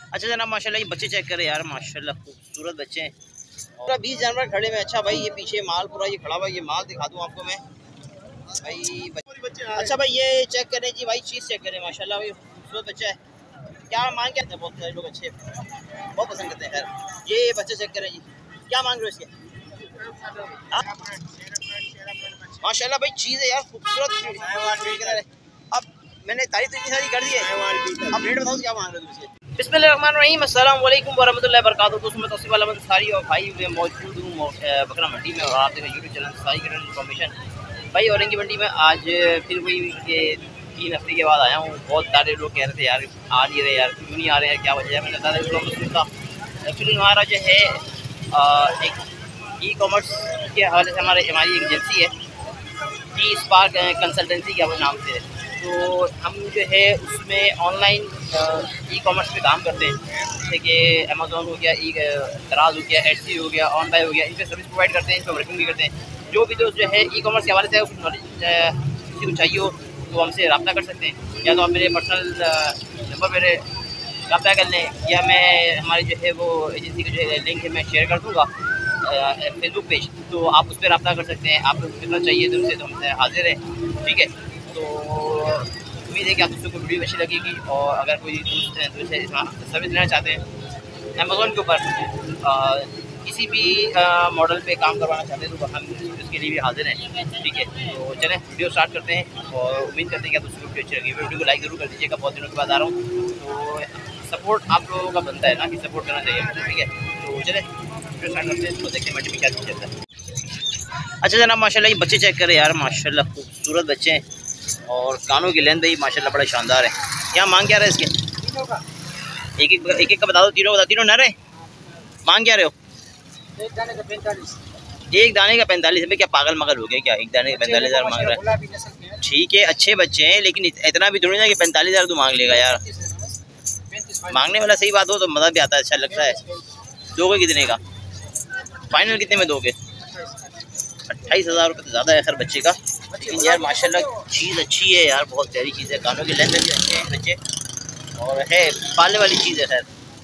अच्छा जनाब माशाल्लाह ये बच्चे चेक करें यार, माशाल्लाह खूबसूरत बच्चे हैं। पूरा 20 जानवर खड़े में। अच्छा भाई ये पीछे माल पूरा ये खड़ा हुआ, ये माल दिखा दूँ आपको मैं भाई। अच्छा भाई ये चेक करें जी भाई, चीज़ चेक करें माशाल्लाह भाई, खूबसूरत बच्चा है। क्या मांग के आते हैं, बहुत सारे लोग अच्छे बहुत पसंद करते हैं। खैर ये बच्चे चेक करें जी, क्या मांग रहे हो इसके? माशाल्लाह भाई चीज़ है यार, खूबसूरत। अब मैंने तारीफ इतनी सारी कर दी है, अब रेट बताओ क्या मांग रहे हो तुम इसके? बिस्मिल्लाहिर्रहमानिर्रहीम, अस्सलाम वालेकुम वरहमतुल्लाहि वबरकातुहू। दोस्तों मैं तौसीफ अहमद अंसारी और भाई मैं मौजूद हूँ बकरा मंडी में, और आप देखें यूट्यूब चैनल सारी करंट इन्फॉर्मेशन भाई। औरंगी मंडी में आज फिर वही के 3 हफ्ते के बाद आया हूँ। बहुत सारे लोग कह रहे थे यार आ नहीं रहे यार, क्यों नहीं आ रहे हैं, क्या वजह है? मैंने बताया था एक्चुअली हमारा जो है एक ई कॉमर्स के हवाले से हमारी एक एजेंसी है जी, स्पार्क कंसल्टेंसी के नाम से। तो हम जो है उसमें ऑनलाइन ई कॉमर्स पे काम करते हैं, जैसे कि अमेज़ोन हो गया, दराज हो गया, एडसी हो गया, ऑन बाय हो गया, इन पर सर्विस प्रोवाइड करते हैं, इन पर वर्किंग भी करते हैं। जो भी दोस्त जो है ई कॉमर्स के हवाले से कुछ नॉलेज किसी को चाहिए हो तो हमसे रब्ता कर सकते हैं, या तो आप मेरे पर्सनल नंबर मेरे रब्ता कर लें, या मैं हमारी जो है वो एजेंसी का जो है लिंक है मैं शेयर कर दूँगा फेसबुक पेज, तो आप उस पर रब्ता कर सकते हैं। आपको कितना चाहिए तो हमसे हाजिर है, ठीक है। तो उम्मीद है कि आप दोस्तों को वीडियो अच्छी लगेगी, और अगर कोई दूसरे सर्विस लेना चाहते हैं अमेज़ोन के ऊपर किसी भी मॉडल पे काम करवाना चाहते हैं तो हम उसके लिए भी हाजिर हैं, ठीक है। तो चलें वीडियो स्टार्ट करते हैं, और उम्मीद करते हैं कि आप दोस्तों को वीडियो अच्छी लगेगी। वीडियो को लाइक ज़रूर कर दीजिएगा, बहुत दिनों के बाद आ रहा हूँ, तो सपोर्ट आप लोगों का बनता है ना कि सपोर्ट करना चाहिए, ठीक है। तो चलें वीडियो स्टार्ट करते हैं, तो देखते हैं मंडी में क्या चलता है। अच्छा जनाब माशाल्लाह ये बच्चे चेक करें यार, माशाल्लाह खूबसूरत बच्चे हैं, और कानों की लेंथ भी माशाल्लाह बड़ा शानदार है। क्या मांग क्या रहे इसके? एक का बता दो, तीनों नर है। मांग क्या रहे हो? एक दाने का 45। एक दाने का 45 रुपये? क्या पागल मगल हो गए क्या? एक दाने का 45,000 मांग रहा है? ठीक है अच्छे बच्चे हैं, लेकिन इतना भी थोड़ी ना कि 45,000 तो मांग लेगा यार। मांगने वाला सही बात हो तो मज़ा भी आता है, अच्छा लगता है। दोगे कितने का? फाइनल कितने में दोगे? 28,000 रुपये तो ज़्यादा है खैर बच्चे का, लेकिन यार माशाल्लाह चीज़ अच्छी है यार, बहुत प्यारी चीज़ है। कानों के लेंथ भी अच्छे हैं बच्चे, और है पालने वाली चीज़ है। खैर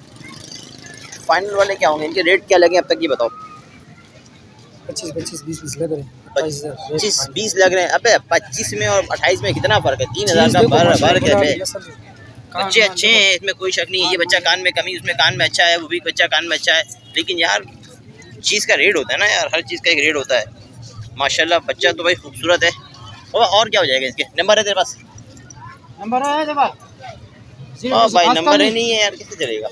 फाइनल वाले क्या होंगे, इनके रेट क्या लगे अब तक ये बताओ? 25, 20 लग रहे हैं। 25-20 लग रहे हैं। अबे 25 में और 28 में कितना फ़र्क है? 3,000 का फ़र्क है। बच्चे अच्छे हैं, इसमें कोई शक नहीं है। ये बच्चा कान में कमी, उसमें कान में अच्छा है, वो भी बच्चा कान में अच्छा है, लेकिन यार चीज़ का रेट होता है ना यार, हर चीज़ का एक रेट होता है। माशाल्लाह बच्चा तो भाई खूबसूरत है। और क्या हो जाएगा इसके? नंबर है तेरे पास? नंबर है जब भाई नंबर है नहीं है यार, कैसे चलेगा?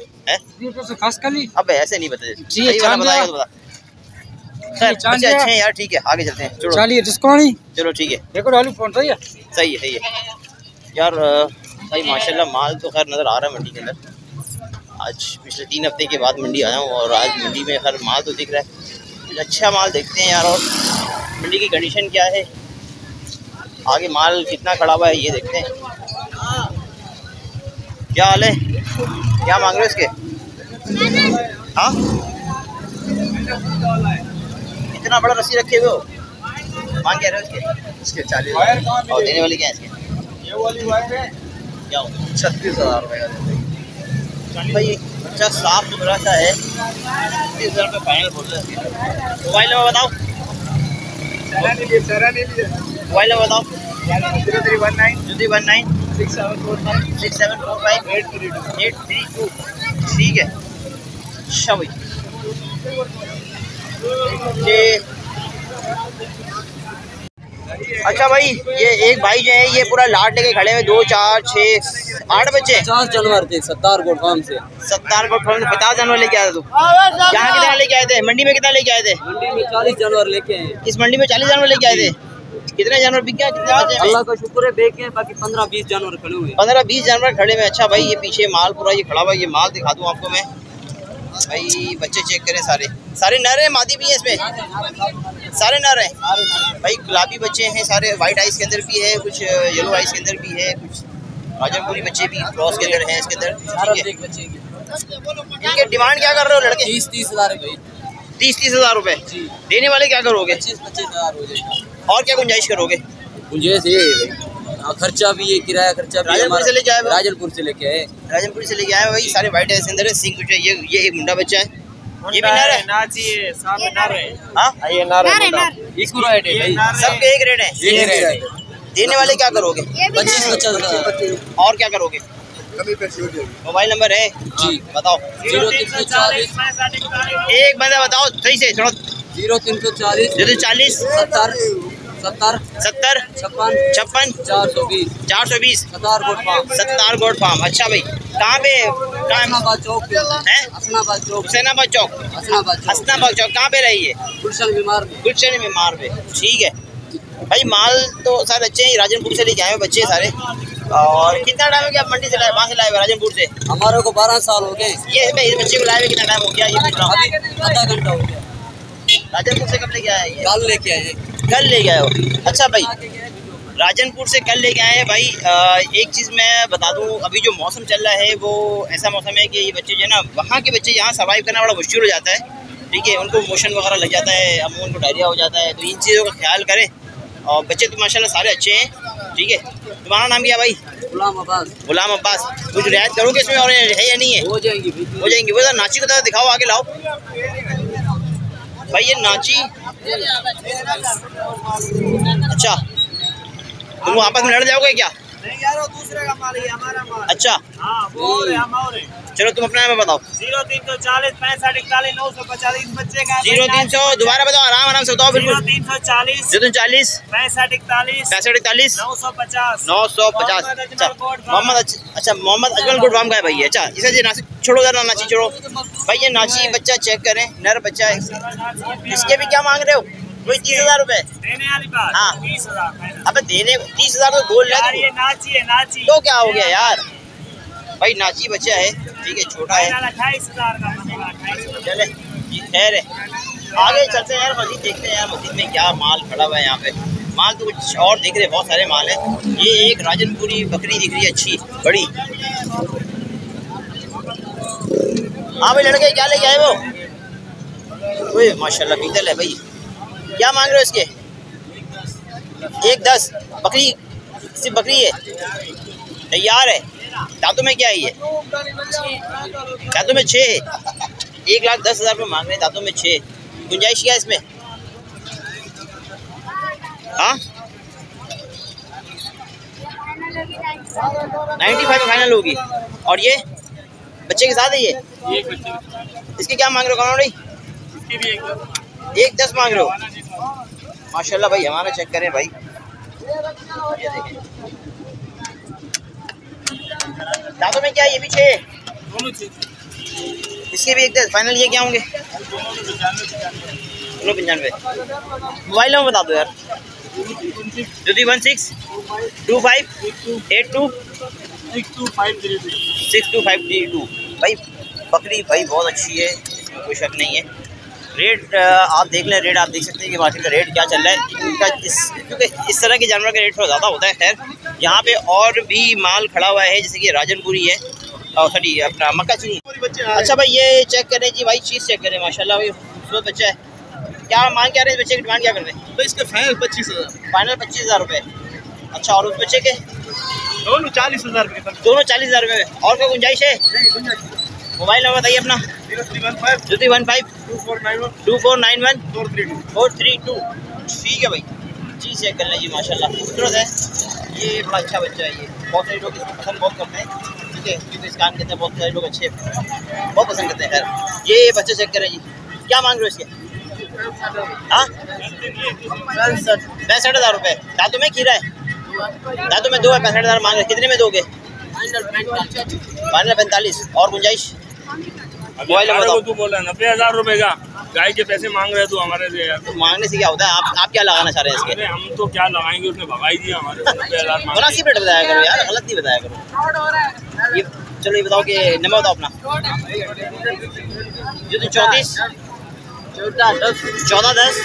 अब ऐसे नहीं बताए, सही वाला बताएगा तो बता। खैर बच्चे अच्छे हैं यार, ठीक है आगे चलते हैं। चलो चलो ठीक है, सही है यार। भाई माशाल्लाह माल तो खैर नज़र आ रहा है मंडी के अंदर। आज पिछले 3 हफ्ते के बाद मंडी आया हूँ, और आज मंडी में हर माल तो दिख रहा है। कुछ अच्छा माल देखते हैं यार, और मंडी की कंडीशन क्या है, आगे माल कितना खड़ा हुआ है ये देखते हैं। क्या हाल है, क्या मांग रहे हो इसके? हाँ इतना बड़ा रस्सी रखे हुए हो, मांग क्या रहे हो इसके? 40। और देने वाले क्या है इसके? क्या हो 36,000 रुपये का भाई। अच्छा साफ सुथरा सा है, 30,000 रुपये फाइनल बोल रहे हैं। मोबाइल नंबर बताओ, मोबाइल नंबर बताओ। 0319 6745 832। ठीक है अच्छा भाई अच्छा भाई ये एक भाई जो है ये पूरा लाट लेके खड़े हैं, 2 4 6 8 बच्चे 50 जानवर थे सत्तारकोट फार्म से। 50 जानवर लेके आए थे तू? यहाँ कितना लेके आए थे? मंडी में कितना लेके आए थे? मंडी में 40 जानवर लेके आए। इस मंडी में 40 जानवर लेके आए थे? कितने जानवर बिक गए? कितने बचे? अल्लाह का शुक्र है बेचे हैं, बाकी 15-20 जानवर खड़े हुए। 15-20 जानवर खड़े में। अच्छा भाई ये पीछे माल पूरा ये खड़ा हुआ, ये माल दिखा दूँ आपको मैं भाई। बच्चे चेक करें, सारे नर हैं, मादी भी है इसमें? सारे नर हैं भाई। गुलाबी बच्चे हैं सारे, वाइट आइस के अंदर भी है, कुछ येलो आइस के अंदर भी है, कुछ राजनपुरी बच्चे भी क्रॉस के अंदर हैं इसके अंदर। इनके डिमांड क्या कर रहे हो लड़के? 30-30 हज़ार भाई। 30-30 हज़ार रुपये देने वाले क्या करोगे? 25-25 हज़ार हो जाएगा। और क्या गुंजाइश करोगे? गुंजाइश ये है भाई खर्चा भी है, किराया खर्चा भी। राजनपुर से लेके आए? राजनपुर से लेके आए। राजनपुर से लेके आए भाई। सारे वाइट है इसके अंदर है। सिंह कुछ है। ये एक मुंडा बच्चा है। ये भी नर है। नाची है, सामने नर है। हाँ ये नर है। इसको रेट है भाई, सबके एक रेट है। एक रेट है। देने वाले क्या करोगे? 25-50 और क्या करोगे? मोबाइल नंबर है जी, बताओ। 0340 एक बंदा बताओ सही से थोड़ा। 0340 40 70 70 70 56 56 420 420 सतार गोट फार्म। सत्तार गोड फार्म। अच्छा भाई कहाँ पे? हसनाबाद चौक पे है? हसनाबाद चौक। हुसैनाबाद चौक। हसनाबाद चौक। हसनाबाद चौक कहाँ पे रही है? गुलशन बीमार में। गुलशन में मार पे। ठीक है भाई। माल तो सारे अच्छे हैं। राजनपुर से लेके आए हुए बच्चे सारे। और कितना टाइम हो गया आप मंडी से लाए? वहाँ से लाए हुए राजनपुर से? हमारे को 12 साल हो गए। ये मैं इस बच्चे को लाए हुए कितना टाइम हो गया? ये पूछ रहा हूँ। अभी आधा घंटा हो गया। राजनपुर से कब लेके आए? ये कल लेके आए। कल ले गए हो? अच्छा भाई राजनपुर से कल लेके आए हैं भाई। एक चीज़ मैं बता दूं, अभी जो मौसम चल रहा है वो ऐसा मौसम है कि ये बच्चे जो है ना, वहाँ के बच्चे यहाँ सर्वाइव करना बड़ा मुश्किल हो जाता है। ठीक है, उनको मोशन वगैरह लग जाता है, अमून उनको डायरिया हो जाता है। तो इन चीज़ों का ख्याल करें। और बच्चे तो माशाल्लाह सारे अच्छे हैं। ठीक है, तुम्हारा नाम क्या भाई? गुलाम अब्बास। गुलाम अब्बास। कुछ रियायत करोगे इसमें और है या नहीं है? हो जाएंगी हो जाएंगी। वो नाची को तो दिखाओ, आगे लाओ भाई। ये नाची अच्छा तुम आपस में लड़ जाओगे क्या? नहीं यार, वो दूसरे का माल है, हमारा माल। अच्छा हाँ, वो और है, हम और है। चलो तुम अपना नाम बताओ। 0340 65 41 950 इस बच्चे का। 0300 दोबारा बताओ, आराम से बताओ बिल्कुल। 0340 0340 65 41 65 41 950 950। अच्छा मोहम्मद, अच्छा मोहम्मद अजमल गुड फार्म का है भाई। अच्छा इसे ये नाची छोड़ो जरा, नाची छोड़ो भाई। ये नाची बच्चा चेक करें, नर बच्चा है। इसके भी क्या मांग रहे हो? कोई 30,000 रुपए देने वाली बात। हाँ। 30,000। अब देने 30,000 तो बोल यार रहे ये नाची है, नाची तो क्या हो गया यार? भाई नाची बच्चा है, ठीक है, छोटा है। 28,000 का बनेगा, 28,000। चले ये खैर है, आगे चलते हैं यार। मस्जिद देखते हैं यार, मस्जिद में क्या माल खड़ा हुआ है यहाँ पे। माल तो कुछ और दिख रहे, बहुत सारे माल है। ये एक राजनपुरी बकरी दिख रही है, अच्छी बड़ी। हाँ भाई लड़के क्या लेके आए वो? ओए माशाल्लाह पीतल है भाई। क्या मांग रहे हो इसके? 110। बकरी सिर्फ बकरी है, तैयार है। दांतों में क्या है ये? दांतों में 6 है। 1,10,000 रुपये मांग रहे हैं, दांतों में 6। गुंजाइश क्या है इसमें? हाँ 95 फाइनल होगी। और ये बच्चे के साथ है ये? इसके क्या मांग रहे हो भाई? 110 मांग रहे हो? माशाल्लाह भाई, हमारा चेक करें भाई। ये देखें दांतों में क्या है? ये भी 6। इसके भी 110 फाइनल। ये क्या होंगे? 95। मोबाइल नंबर बता दो यार। 0316 25 82 6252। भाई बकरी भाई बहुत अच्छी है, इसमें कोई शक नहीं है। रेट आप देख लें, रेट आप देख सकते हैं कि मार्केट का रेट क्या चल रहा है इनका। क्योंकि इस तरह के जानवर का रेट थोड़ा ज़्यादा होता है। खैर यहाँ पे और भी माल खड़ा हुआ है, जैसे कि राजनपुरी है और सॉरी अपना मक्का चीनी। अच्छा भाई ये चेक करें जी भाई, चीज़ चेक करें। माशाल्लाह भाई खूबसूरत बच्चा है। क्या मांग क्या रहे हैं? बच्चे की डिमांड क्या कर रहे हैं? तो इसके फाइनल 25,000। फाइनल 25,000 रुपये। अच्छा और उस बच्चे के? दोनों 40,000 रुपये। दोनों 40,000 रुपये में। और क्या गुंजाइश है? मोबाइल नंबर बताइए अपना। 0315 2491 432। ठीक है भाई, जी चेक कर लीजिए। माशाल्लाह खूबसूरत है, ये बड़ा अच्छा बच्चा है। ये बहुत सारे लोग इसको पसंद बहुत करते हैं, ठीक है, क्योंकि इस कान कहते हैं बहुत सारे लोग अच्छे बहुत पसंद करते हैं। खैर ये बच्चे चेक करें जी। क्या मांग रहे हो इसके? हाँ 65,000 रुपये। दांतों में खीरा है? दांतों में 2 है। 65,000 मांग रहे, कितने में दोगे? फाइनल 45। और गुंजाइश? मोबाइल नंबर बताओ। तू बोला 90,000 रुपये का गाय के पैसे मांग रहे तू हमारे से यार। तो मांगने से क्या होता है? आप क्या लगाना चाह रहे हैं इसके? हम तो क्या लगाएंगे, उसने भगाई दिया हमारे। 90,000 मुनासिब रेट बताया करो यार, गलत नहीं बताया करो। ये चलो ये बताओ कि नंबर बताओ अपना। 34 14 10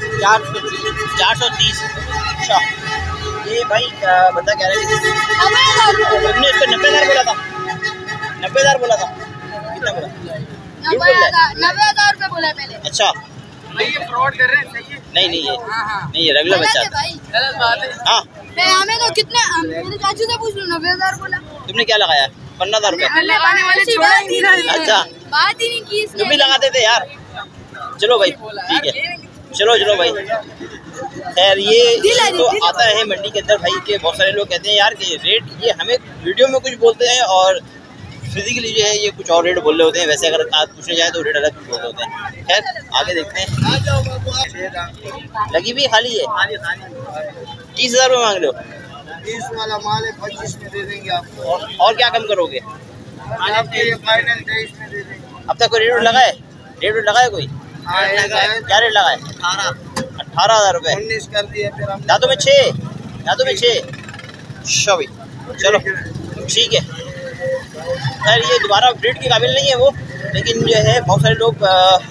430। अच्छा ये भाई बंदा कह रहा है कि तुमने इसको 90,000 बोला था? 90,000 बोला था? कितना बोला? 90,000 रुपये बोला पहले। अच्छा ये फ्रॉड कर रहे हैं। नहीं ये रेगुलर बच्चा है। भाई हाँ हमें तो कितने मेरे चाचू से पूछ लो 90,000 बोला। तुमने क्या लगाया? 15,000 रुपए। लगाने वाले छोड़ा ही नहीं। अच्छा बात ही नहीं की इसने। तुम भी लगाते थे यार। चलो भाई ठीक है, चलो भाई। खैर ये तो आता है मंडी के अंदर भाई के बहुत सारे लोग कहते हैं यार कि रेट ये हमें वीडियो में कुछ बोलते हैं और फिजिकली जो है ये कुछ और रेट बोल रहे होते हैं। वैसे अगर आज पूछने जाए तो रेट अलग कुछ बोल रहे होते हैं। खैर आगे देखते हैं। लगी भी खाली है। 30,000 रुपये मांग रहे हो? 30 वाला माल है 25 में दे देंगे आपको। और क्या कम करोगे? आपके लिए फाइनल 23 में दे देंगे। अब तक कोई रेट लगा है? रेट लगा है कोई? क्या रेट लगा है? 18,000 रुपये। 19 कर दिया फिर हम। दांतों में 6 शो भाई। चलो ठीक है। खैर ये दोबारा अपडेट के काबिल नहीं है वो, लेकिन जो है बहुत सारे लोग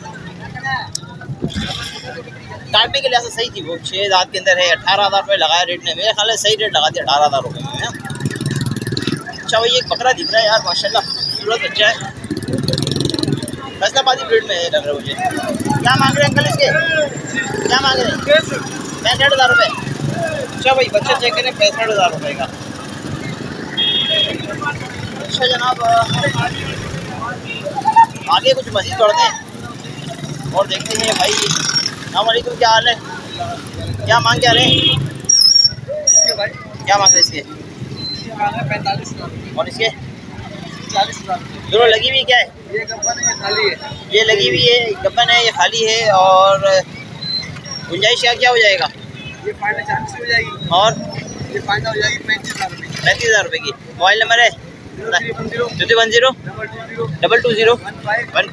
काटने के लिए ऐसा सही थी वो। 6 दांत के अंदर है। 18,000 रुपये लगाया रेट ने। मेरे ख्याल से सही रेट लगा दिया 18,000 रुपये में है। अच्छा भाई एक बकरा दिख रहा है यार माशाल्लाह, खूबसूरत बच्चा है। फैसलाबादी ब्रीड में है लग रहा है मुझे। क्या मांग रहे हैं अंकल इसके? क्या मांग रहे हैं? 65,000 रुपये। अच्छा भाई बच्चा चेक करें 65,000 रुपये का। अच्छा जनाब आगे कुछ मज़ीद बढ़ते हैं और देखते हैं भाई। अस्सलामुअलैकुम, क्या हाल है? क्या मांग क्या रहे हैं? क्या मांग रहे इसके? 45,000 और इसके 40,000। दोनों लगी हुई क्या है? ये गब्बन है खाली है। ये लगी हुई है, गब्बन है, ये खाली है। और गुंजाइश क्या हो जाएगा? ये फाइनल 40 हो जाएगी। और ये फाइनल हो जाएगी 35,000 रुपये। 35,000 रुपये की। मोबाइल नंबर है 0310 220 15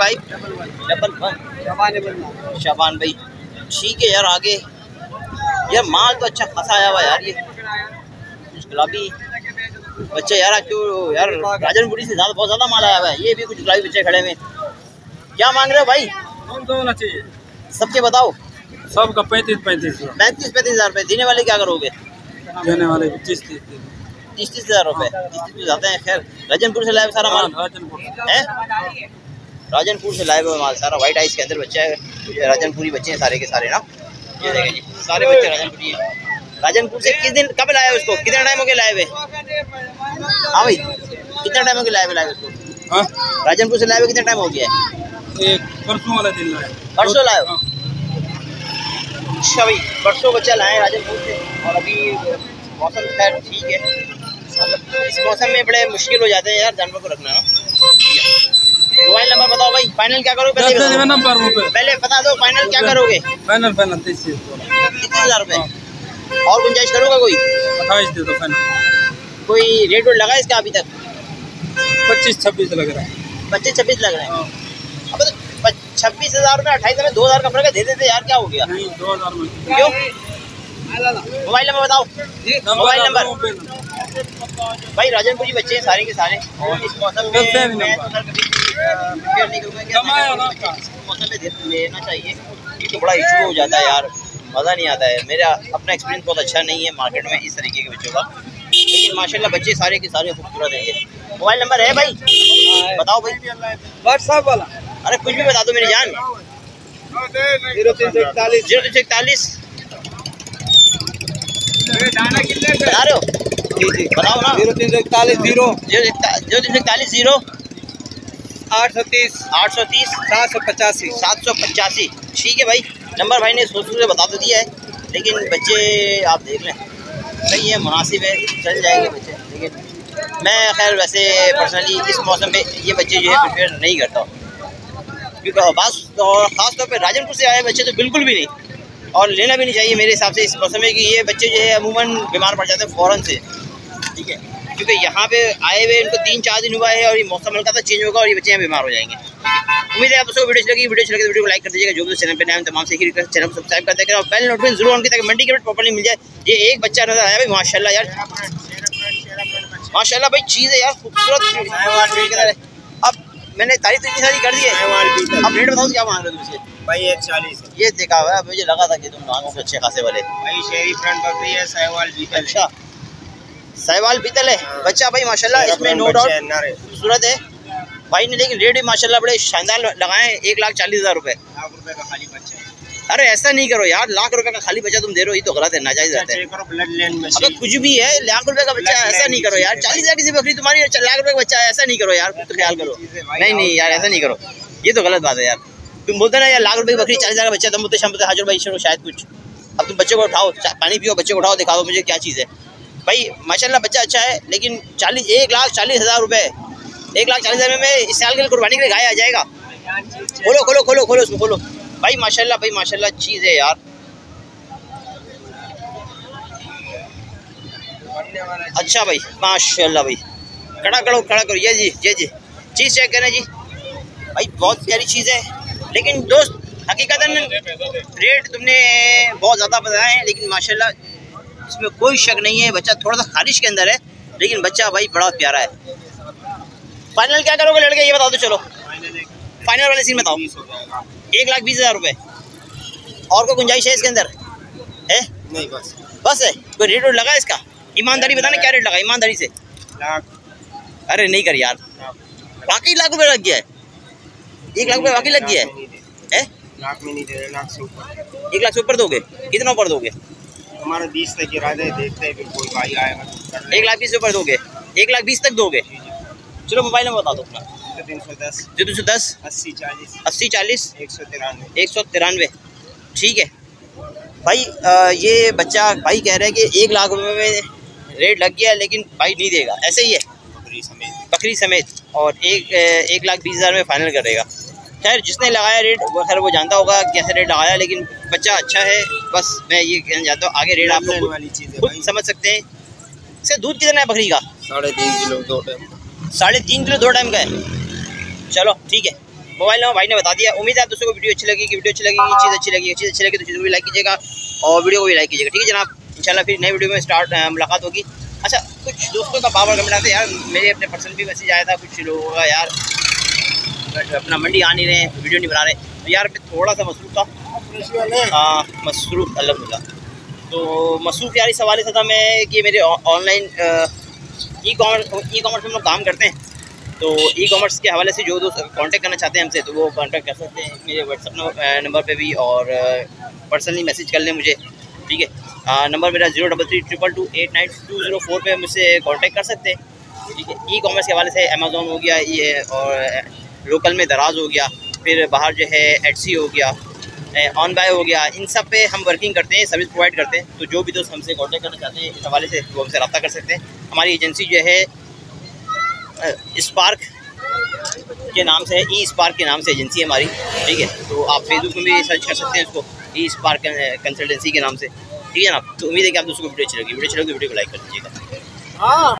15 शाबान भाई। ठीक है यार आगे यार माल तो अच्छा खासा आया हुआ यार। ये कुछ गुलाबी बच्चे यार क्यों यार राजनपुरी से बहुत ज़्यादा माल आया हुआ है। ये भी कुछ गुलाबी बच्चे खड़े में। क्या मांग रहे हो भाई? कौन सा होना चाहिए? सबके बताओ। सबका 35,000 35,000 रुपये। देने वाले क्या करोगे? देने वाले 30,000 रुपये। 30 जाते हैं। खैर राजनपुर से लाए सारा माल है। राजनपुर से लाए हुए माल सारा। वाइट आइस के अंदर बच्चा है। राजनपुरी बच्चे हैं सारे के सारे ना। ये देखें जी सारे बच्चे राजनपुरी हैं। राजनपुर से किस दिन कब लाए उसको? कितना टाइम हो गया लाए हुए? हाँ भाई कितना टाइम हो गया लाए हुए उसको? राजनपुर से लाए हुए कितना टाइम हो गया है? एक परसों वाला दिन लाए। परसों लाए हो? अच्छा भाई परसों बच्चा लाए राजनपुर से। और अभी मौसम खैर ठीक है। मतलब इस मौसम में बड़े मुश्किल हो जाते हैं यार जानवर को रखना ना। मोबाइल नंबर बताओ भाई। फाइनल क्या करोगे? पहले बता दो फाइनल क्या करोगे? फाइनल 30,000 रुपये। और गुंजाइश करूँगा कोई? 28 दे दो फाइनल। कोई रेट वेट लगा इसका अभी तक? 25-26 लग रहा है। 25-26 लग रहे हैं। अब तो 26,000 में 28 में 2,000 का फर्क है। दे देते यार क्या हो गया? नहीं 2,000 में क्यों? मोबाइल नंबर बताओ। मोबाइल नंबर भाई राजनपुरी बच्चे हैं सारे के सारे। और इस मौसम में मैं तो कभी प्रिपेयर नहीं करूँगा कि इस मौसम में लेना चाहिए। ये तो बड़ा इशू हो जाता है यार, मज़ा नहीं आता है। मेरा अपना एक्सपीरियंस बहुत अच्छा नहीं है मार्केट में इस तरीके के बच्चों का, लेकिन माशाल्लाह बच्चे सारे के सारे खूबसूरत हैं। ये मोबाइल नंबर है भाई? बताओ भाई। व्हाट्सएप वाला। अरे कुछ भी बता दो मेरी जान। 0341 बता रहे हो? जी बताओ ना। 0341 0 830 785 785। ठीक है भाई नंबर भाई ने सोच से बता तो दिया है, लेकिन बच्चे आप देख लें सही है, मुनासिब है, चल जाएंगे बच्चे। लेकिन मैं खैर वैसे पर्सनली इस मौसम में ये बच्चे जो है प्रिपेयर नहीं करता हूँ, क्योंकि बस और ख़ास तौर पे राजनपुर से आए बच्चे तो बिल्कुल भी नहीं, और लेना भी नहीं चाहिए मेरे हिसाब से इस मौसम में, कि ये बच्चे जो है अमूमन बीमार पड़ जाते हैं फ़ौरन से। ठीक है, क्योंकि यहाँ पे आए हुए इनको 3-4 दिन हुआ है और ये मौसम हल्का सा चेंज होगा और ये बच्चे यहाँ बीमार हो जाएंगे। उम्मीद है आपको वीडियो लगी तो वीडियो को लाइक कर दीजिएगा। जो भी चैनल पे नए हैं तमाम से ही रिक्वेस्ट, चैनल को सब्सक्राइब करते हैं और बेल नोटिफिकेशन जरूर ऑन कीजिए ताकि मंडी के रेट प्रॉपर्ली मिल जाए। ये एक बच्चा नजर आया भाई माशाल्लाह यार, माशाल्लाह भाई चीज़ है यार, खूबसूरत। अब मैंने तारीफ तो इतनी सारी कर दी है, अब रेट बताओ क्या मांग रहे हो तुमसे? भाई 140 ये देखा हुआ है, मुझे लगा था कि तुम मांगोगे अच्छे खासे वाले। भाई शेरी फ्रंट बकरी है, साहिवाल बीतल। अच्छा साहिवाल बीतल है बच्चा भाई माशाल्लाह, इसमें नो डाउट खूबसूरत है भाई ने, लेकिन रेट भी माशाल्लाह बड़े शानदार लगाए हैं। 1,40,000 रुपये लाख रुपए का खाली बच्चा है। अरे ऐसा नहीं करो यार, लाख रुपए का खाली बच्चा तुम दे रहे हो, ये तो गलत है, नाजायज रहता है। अबे कुछ भी है, लाख रुपए का बच्चा है, ऐसा नहीं करो यार। 40,000 की बकरी तुम्हारी, लाख रुपए का बच्चा है, ऐसा नहीं करो यार, तो ख्याल करो। नहीं यार, ऐसा नहीं करो, ये तो गलत बात है यार। तुम बोलते ना यार लाख रुपए की बकरी 40,000 का बच्चा, तुम बोलते शाम हाजिर भाई शायद कुछ। अब तुम बच्चे को उठाओ, पानी पियो, बच्चे को उठाओ, दिखा दो मुझे क्या चीज़ है भाई। माशाल्लाह बच्चा अच्छा है, लेकिन 1,40,000 रुपये, 1,40,000 में इस साल के लिए कुर्बानी के लिए गाय आ जाएगा। खोलो उसको खोलो भाई। माशाल्लाह चीज़ है यार। अच्छा भाई माशाल्लाह भाई, खड़ा करो ये जी चीज़ चेक करें जी भाई, बहुत प्यारी चीज़ है। लेकिन दोस्त हकीकतन रेट तुमने बहुत ज़्यादा बताए हैं, लेकिन माशाल्लाह इसमें कोई शक नहीं है, बच्चा थोड़ा सा खारिश के अंदर है, लेकिन बच्चा भाई बड़ा प्यारा है। फाइनल क्या करोगे लड़के, ये बता दो। चलो फाइनल वाले सीन बताओ। 1,20,000 रुपये, और कोई गुंजाइश है इसके अंदर है? नहीं बस है। कोई रेट लगा इसका? ईमानदारी बताना, क्या रेट लगा ईमानदारी से? अरे नहीं कर यार, वाकई लाख रुपये लग गया है। 1 लाख रुपये वाकई लग गया है? लाख में नहीं दे रहे, लाख से ऊपर। 1 लाख से ऊपर दोगे? कितना ऊपर दोगे? हमारा 20 तक इरादा है, देखते हैं फिर कोई भाई आएगा। 1,20,000 से ऊपर दोगे? 1,20,000 तक दोगे? चलो मोबाइल नंबर बता दो अपना। 310 310 80 40 80 40 193 193। ठीक है भाई। ये बच्चा भाई कह रहे हैं कि 1 लाख रुपये में रेट लग गया है, लेकिन भाई नहीं देगा, ऐसे ही है बकरी समेत, और 1,20,000 में फाइनल करेगा। खैर जिसने लगाया रेट वो जानता होगा कैसे रेट लगाया, लेकिन बच्चा अच्छा है, बस मैं ये कहना चाहता हूँ। आगे रेट आप लोग खुद समझ सकते हैं। इसका दूध कितना है बकरी का? 3.5 किलो 2 टाइम। 3.5 किलो 2 टाइम का है। चलो ठीक है, मोबाइल नंबर भाई ने बता दिया। उम्मीद है आप दोस्तों को वीडियो अच्छी लगी, चीज़ अच्छी लगी तो चीज़ को भी लाइक कीजिएगा और वीडियो को भी लाइक कीजिएगा। ठीक है जनाब, इंशाल्लाह फिर नई वीडियो में मुलाकात होगी। अच्छा, कुछ दोस्तों का बार कमेंट आते यार, मेरे अपने पर्सनल भी मैसेज आया था कुछ लोगों का, यार अपना मंडी आ नहीं रहे, वीडियो नहीं बना रहे। तो यार मैं थोड़ा सा मसरूफ़ था। हाँ मसरूफ़ अल्हम्दुलिल्लाह। तो मसरूफ़ यार इस हवाले से था मैं कि मेरे ऑनलाइन ई कॉमर्स में हम लोग काम करते हैं। तो ई कॉमर्स के हवाले से जो दोस्त कांटेक्ट करना चाहते हैं हमसे, तो वो कांटेक्ट कर सकते हैं मेरे व्हाट्सअप नंबर पे भी, और पर्सनली मैसेज कर लें मुझे। ठीक है, नंबर मेरा 0332228920 पे मुझसे कांटेक्ट कर सकते हैं। ठीक है, ई कॉमर्स के हवाले से अमेज़ॉन हो गया ये, और लोकल में दराज हो गया, फिर बाहर जो है एटसी हो गया, ऑन बाय हो गया, इन सब पे हम वर्किंग करते हैं, सर्विस प्रोवाइड करते हैं। तो जो भी दोस्त हमसे कांटेक्ट करना चाहते हैं इस हवाले से, वो हमसे रब्ता कर सकते हैं। हमारी एजेंसी जो है स्पार्क के नाम से है, ई स्पार्क के नाम से एजेंसी है हमारी। ठीक है, तो आप फेसबुक में भी सर्च कर सकते हैं इसको, ई स्पार्क कंसल्टेंसी के नाम से। ठीक है ना, तो उम्मीद है कि आप दोस्तों को वीडियो अच्छी लगी तो वीडियो को लाइक कर दीजिएगा।